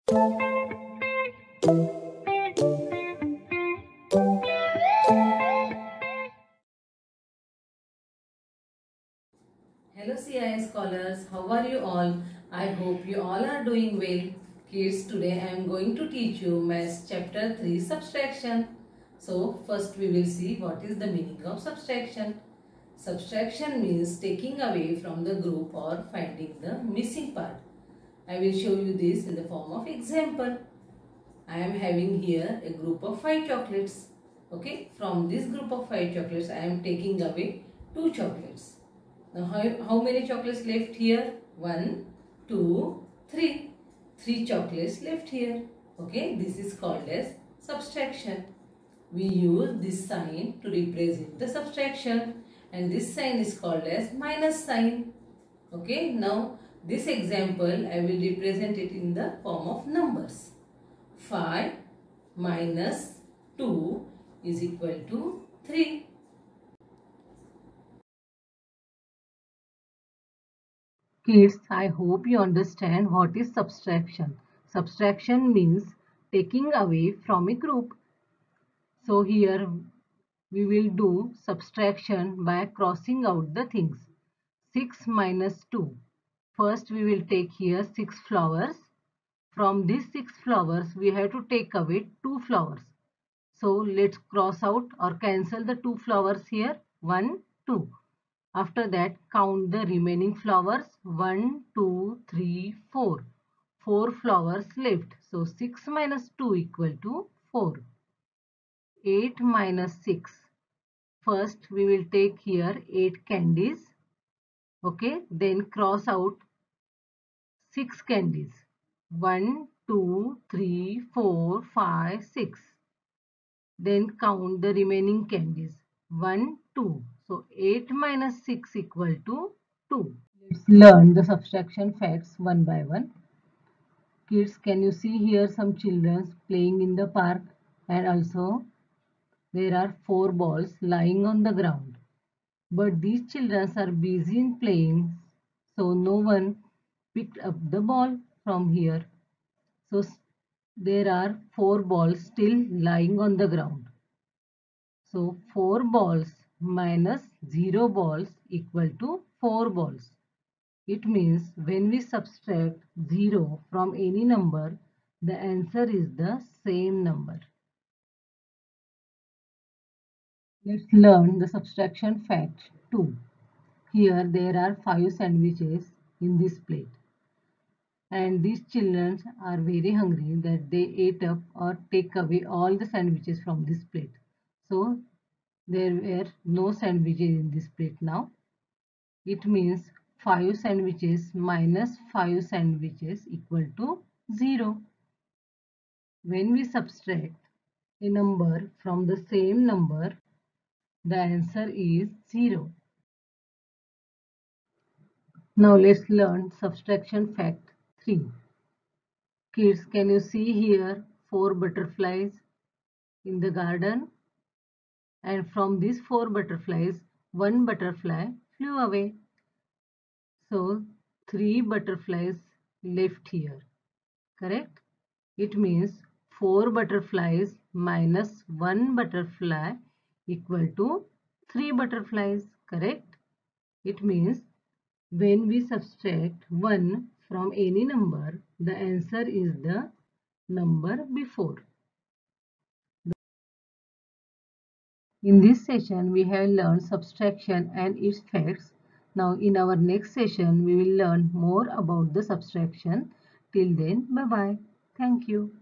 Hello CIS scholars, how are you all? I hope you all are doing well. Kids, today I am going to teach you Maths chapter 3 subtraction. So first we will see what is the meaning of subtraction. Subtraction means taking away from the group or finding the missing part. I will show you this in the form of example. I am having here a group of 5 chocolates. Okay, from this group of 5 chocolates I am taking away 2 chocolates. Now how many chocolates left here? 1, 2, 3. 3 chocolates left here. Okay, this is called as subtraction. We use this sign to represent the subtraction, and this sign is called as minus sign. Okay, now this example I will represent it in the form of numbers. 5 minus 2 is equal to 3. Kids, I hope you understand what is subtraction. Subtraction means taking away from a group. So here we will do subtraction by crossing out the things. 6 minus 2. First we will take here 6 flowers. From these 6 flowers we have to take away 2 flowers. So let's cross out or cancel the 2 flowers here. 1, 2. After that, count the remaining flowers. 1, 2, 3, 4. 4 flowers left. So 6 minus 2 equal to 4. 8 minus 6. First, we will take here 8 candies. Okay, then cross out 6 candies. 1, 2, 3, 4, 5, 6. Then count the remaining candies. 1, 2. So 8 minus 6 equal to 2. Let's learn the subtraction facts one by one. Kids, can you see here some children playing in the park, and also there are 4 balls lying on the ground. But these children are busy in playing, so no one picked up the ball from here. So there are 4 balls still lying on the ground. So 4 balls minus 0 balls equal to 4 balls. It means when we subtract 0 from any number, the answer is the same number. Let's learn the subtraction fact 2. Here there are 5 sandwiches in this plate. And these children are very hungry that they ate up or take away all the sandwiches from this plate. So there were no sandwiches in this plate now. It means 5 sandwiches minus 5 sandwiches equal to 0. When we subtract a number from the same number, the answer is 0. Now let's learn subtraction fact 3. Kids, can you see here 4 butterflies in the garden? And from these 4 butterflies, one butterfly flew away. So 3 butterflies left here. Correct? It means 4 butterflies minus 1 butterfly equal to 3 butterflies. Correct? It means when we subtract 1 from any number, the answer is the number before. In this session, we have learned subtraction and its facts. Now, in our next session, we will learn more about the subtraction. Till then, bye-bye. Thank you.